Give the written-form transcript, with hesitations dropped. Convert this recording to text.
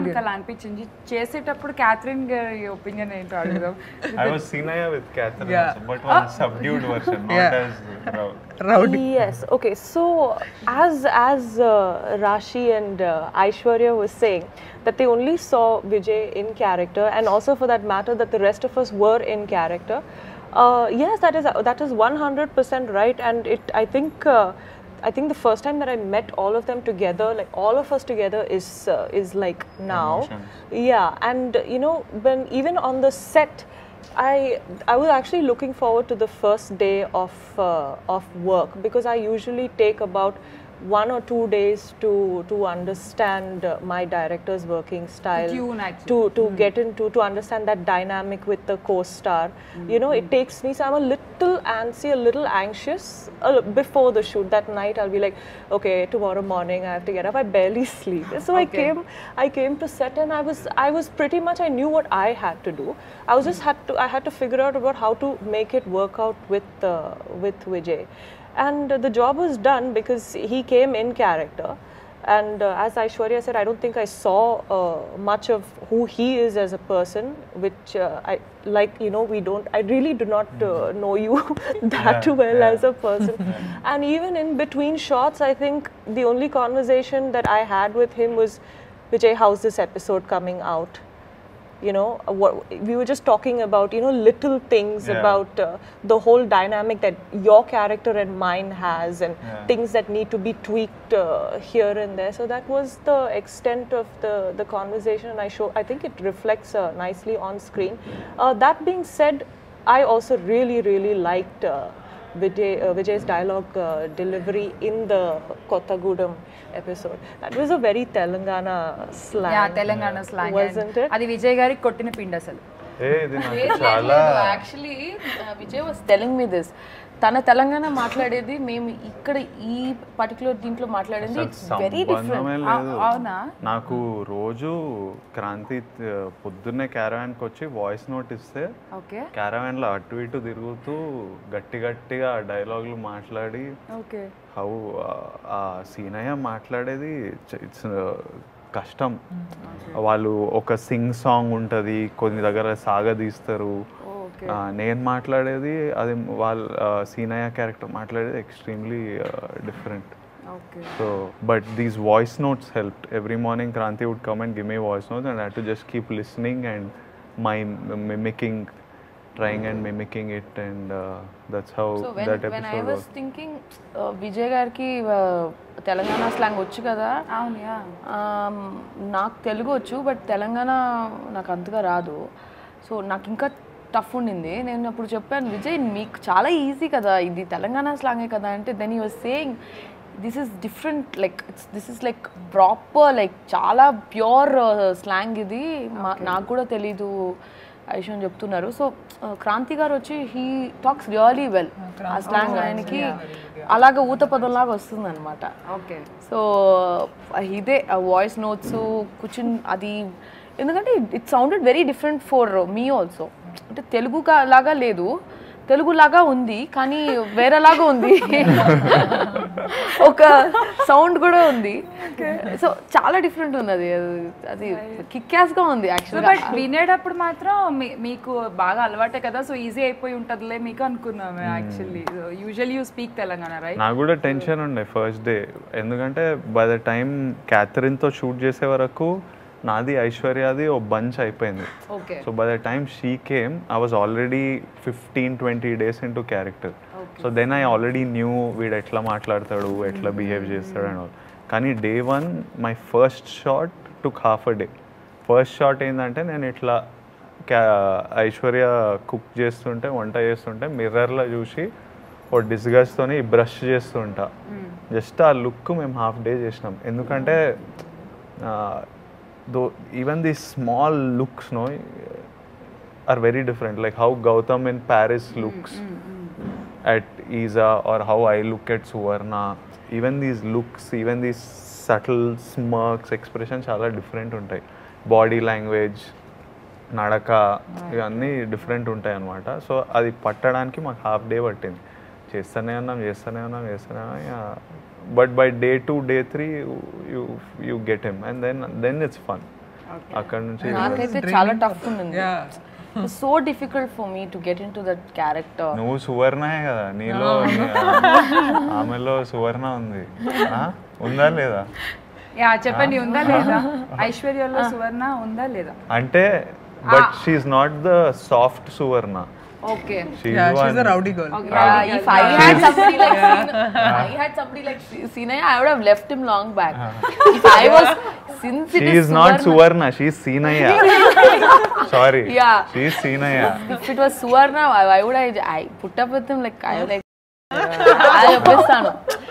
మనకు అలా అనిపించింది చేసేటప్పుడు క్యాథరిన్ గారి ఒపీనియన్ ఏంటో అడుగుదాం. I was Sinaya with Catherine, but one subdued version, not as rowdy. Yes. Okay. So as Rashi and Aishwarya was saying that they only saw Vijay in character, and also for that matter that the rest of us were in character. Yes, that is 100% right, and I think the first time that I met all of them together, like all of us together, is like now. Emotions. Yeah, and you know, when even on the set, I was actually looking forward to the first day of work, because I usually take about 1 or 2 days to understand my director's working style, tune actually. to get into, to understand that dynamic with the co-star. You know, it takes me, so I'm a little antsy, a little anxious before the shoot. That night I'll be like, okay, tomorrow morning I have to get up. I barely sleep. So I came to set, and I was pretty much, I knew what I had to do. I had to figure out about how to make it work out with Vijay. And the job was done because he came in character. And as Aishwarya said, I don't think I saw much of who he is as a person, which I really do not know you that well as a person. And even in between shots, I think the only conversation that I had with him was, Vijay, how's this episode coming out? You know, we were just talking about, you know, little things about the whole dynamic that your character and mine has, and things that need to be tweaked here and there. So that was the extent of the conversation, and I think it reflects nicely on screen. That being said, I also really liked Vijay's dialogue delivery in the Kottagudem episode. That was a very Telangana slang. Yeah, Telangana slang. Wasn't it? అది విజయ్ గారి కొట్టిన పిండి అసలు. Actually Vijay was telling me this, తన తెలంగాణ మాట్లాడేది మేము ఇక్కడ ఈ పర్టికులర్ దీంట్లో మాట్లాడేది ఇట్స్ వెరీ డిఫరెంట్. అవునా? నాకు రోజు క్రాంతి పొద్దున్నే క్యారవాన్కి వచ్చి వాయిస్ నోట్ ఇస్తే క్యారవాన్లో అటు ఇటు తిరుగుతూ గట్టిగా డైలాగులు మాట్లాడి, హౌ ఆ సీనయ్య మాట్లాడేది ఇట్స్ కష్టం. వాళ్ళు ఒక సింగ్ సాంగ్ ఉంటుంది, కొన్ని దగ్గర సాగదీస్తారు. నేను మాట్లాడేది అది, వాళ్ళ సీనయ్య క్యారెక్టర్ మాట్లాడేది extremely different. So, but these voice notes helped. Every morning Kranti would come and give me voice notes, and I had to just keep listening and trying and mimicking it, and that's how that episode when I was thinking Vijay garki Telangana slang వచ్చు కదా. అవునా? నాకు తెలుగు వచ్చు, but Telangana నాకు అంతగా రాదు. So నాకు ఇంకా టఫ్ ఉండింది. నేను అప్పుడు చెప్పాను, విజయ్ మీకు చాలా ఈజీ కదా, ఇది తెలంగాణ స్లాంగే కదా అంటే, then he was saying this is different, like this is like proper, like చాలా ప్యూర్ స్లాంగ్ ఇది, నాకు కూడా తెలీదు ఐషు అని చెప్తున్నారు. సో క్రాంతి గారు వచ్చి హీ టాక్స్ రియలీ వెల్. ఆ స్లాంగ్ ఆయనకి అలాగ ఊత పదంలాగా వస్తుంది అనమాట. ఓకే. సో ఇదే వాయిస్ నోట్స్ కూర్చుని అది, ఎందుకంటే it sounded very different for me also. అంటే తెలుగు లాగా లేదు, తెలుగులాగా ఉంది కానీ వేరేలాగా ఉంది, ఒక సౌండ్ కూడా ఉంది. సో చాలా డిఫరెంట్ ఉంది, అది కిక్యాస్గా ఉంది యాక్చువల్గా. బట్ వినేటప్పుడు మాత్రం మీకు బాగా అలవాటే కదా, సో ఈజీ అయిపోయి ఉంటుందిలే మీకు అనుకున్నాము. Actually usually you speak Telangana, right? నాకు కూడా టెన్షన్ ఉండే ఫస్ట్ డే, ఎందుకంటే బై ద టైం క్యాథరిన్తో షూట్ చేసే వరకు నాది ఐశ్వర్యాది ఓ బంచ్ అయిపోయింది. So by the time she came I was already 15-20 days into character. So then I already knew వీడు ఎట్లా మాట్లాడతాడు, ఎట్లా బిహేవ్ చేస్తాడు అండ్ ఆల్. కానీ day 1 my first shot took half a day. First shot ఏంటంటే, నేను ఇట్లా ఐశ్వర్య కుక్ చేస్తుంటే, వంట చేస్తుంటే మిర్రర్లో చూసి ఓ డిస్గస్ట్తోని బ్రష్ చేస్తుంటా. జస్ట్ ఆ లుక్ మేము హాఫ్ డే చేసినాం. ఎందుకంటే though even these small looks are very different, like how Gautam in Paris looks at Isa, or how I look at Suvarna. Even these looks, even these subtle smirks, expressions chala different untai. Body language, nadaka ivanni different untai anamata. So adi pattadaniki maku half day pattindi. చేస్తూనే ఉన్నాం. But by day 2, day 3 you get him, and then it's fun. అక్కడ నుంచి నాకైతే చాలా tough ఉండింది. So difficult for me to get into that character. నువ్వు సువర్ణే కదా, నీలో ఆమెలో సువర్ణ ఉంది, ఉందా లేదా? చెప్పండి, ఉందా లేదా? ఐశ్వర్యలో సువర్ణ ఉందా లేదా అంటే but she's not the soft Suvarna. Okay. She's a rowdy girl. If I had somebody like Sinaya, I would have left him long back. If I was, since it she is not Suvarna, she is Sinaya. Sorry. Yeah. She is Sinaya. If it was Suvarna, why would I put up with him? Like I like. I appreciate.